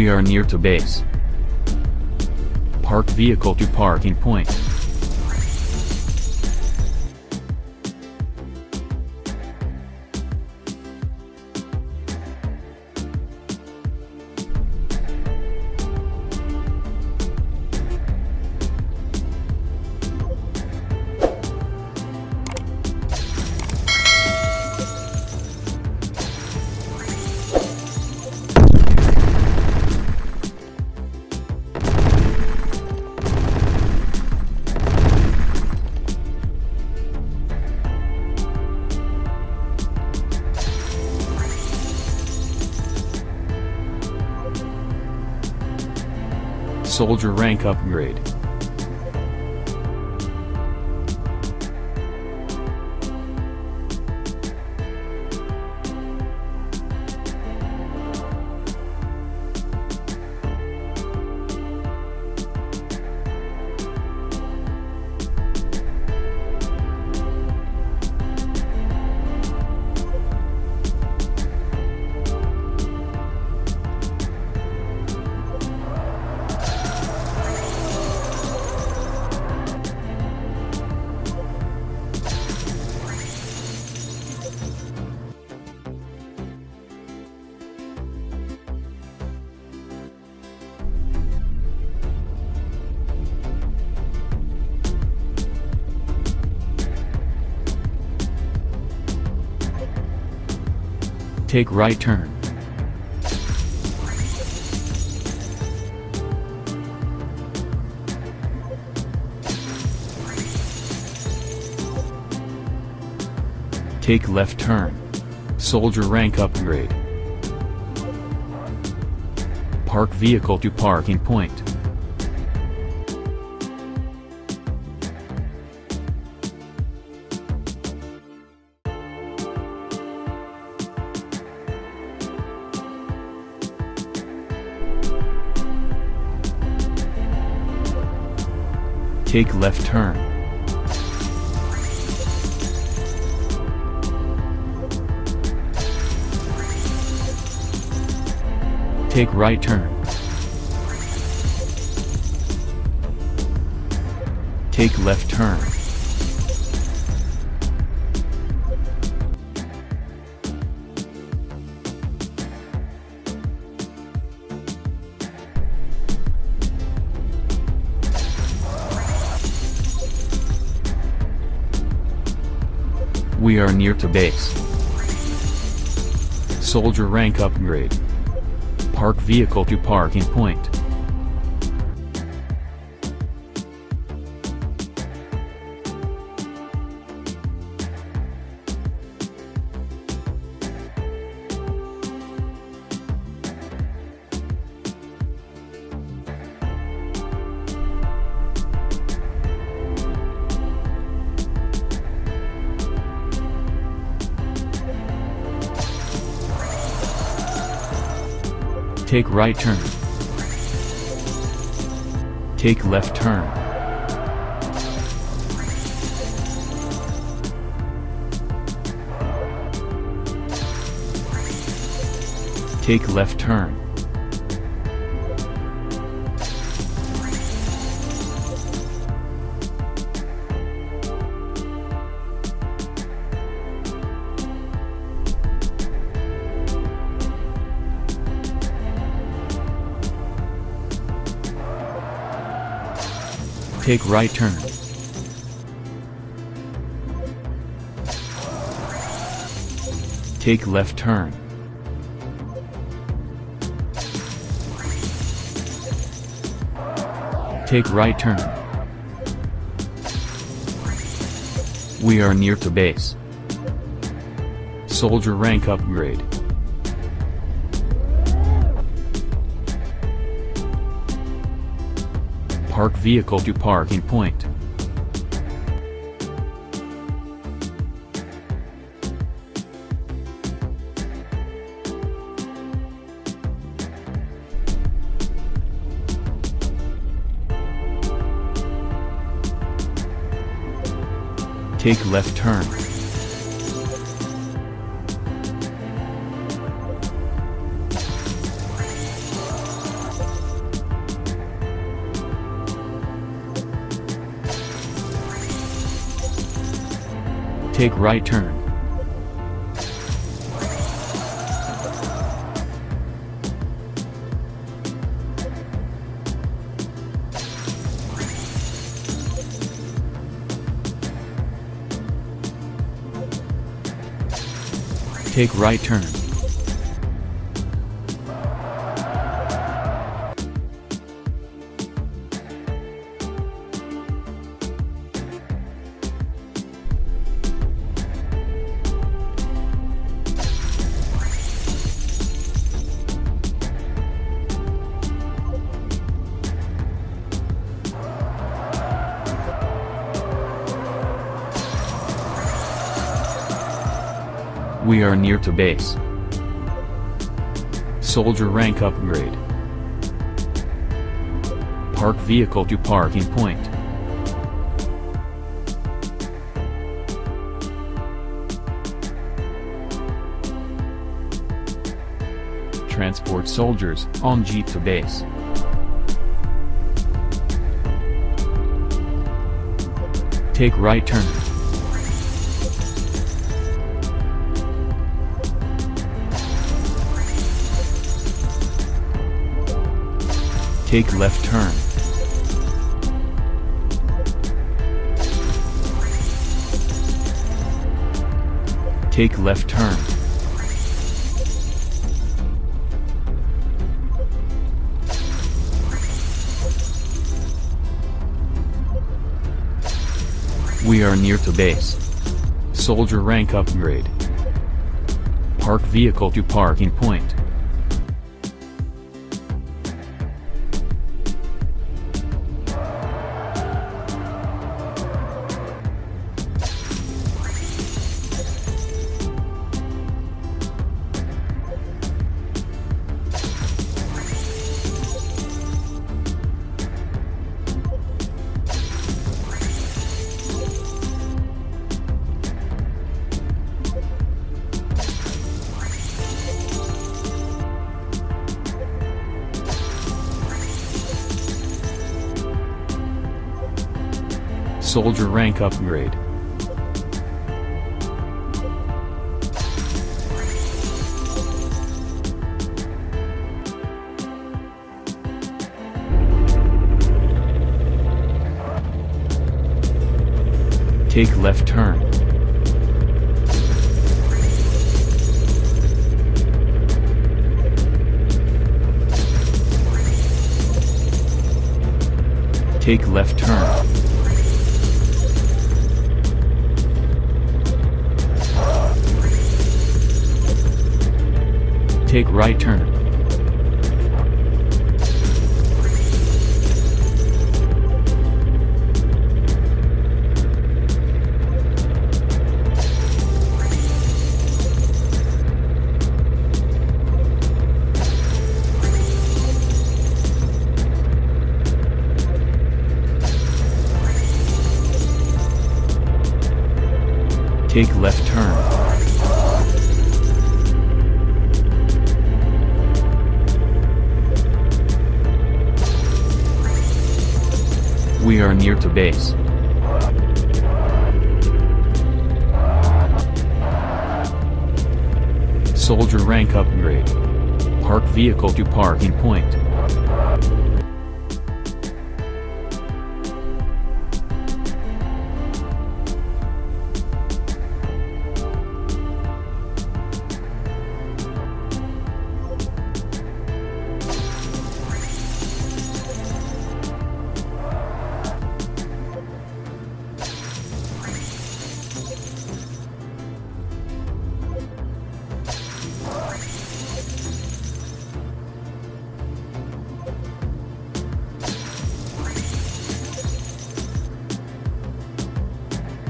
We are near to base. Park vehicle to parking point. Soldier rank upgrade. Take right turn. Take left turn. Soldier rank upgrade. Park vehicle to parking point. Take left turn. Take right turn. Take left turn. We are near to base. Soldier rank upgrade. Park vehicle to parking point. Take right turn. Take left turn. Take left turn. Take right turn. Take left turn. Take right turn. We are near to base. Soldier rank upgrade. Park vehicle to parking point. Take left turn. Take right turn. Take right turn. We are near to base. Soldier rank upgrade. Park vehicle to parking point. Transport soldiers on jeep to base. Take right turn. Take left turn. Take left turn. We are near to base. Soldier rank upgrade. Park vehicle to parking point. Soldier rank upgrade. Take left turn. Take left turn. Take right turn. Take left turn. We are near to base. Soldier rank upgrade. Park vehicle to parking point.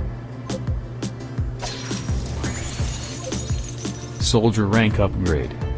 Soldier rank upgrade.